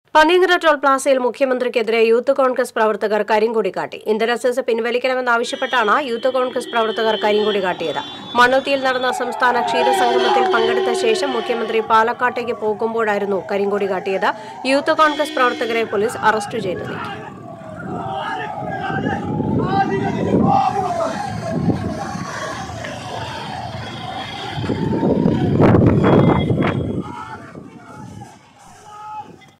Panniyankara toll പ്ലാസയിൽ മുഖ്യമന്ത്രിക്കെതിരെ youth Congress പ്രവർത്തകർ കരിങ്കൊടി കാട്ടി. ഇന്ധന സെസ് പിൻവലിക്കണമെന്നാവശ്യപ്പെട്ടാണ് യൂത്ത് കോൺഗ്രസ് പ്രവർത്തകർ കരിങ്കൊടി കാട്ടിയത്. മണ്ണുത്തിയിൽ നടന്ന സംസ്ഥാന ക്ഷീരസംഗമത്തിൽ പങ്കെടുത്ത ശേഷം മുഖ്യമന്ത്രി പാലക്കാട്ടേക്ക് പോകുമ്പോഴായിരുന്നു കരിങ്കൊടി കാട്ടിയത്. യൂത്ത് കോൺഗ്രസ് പ്രവർത്തകരെ പോലീസ് അറസ്റ്റ് ചെയ്തു നീക്കി.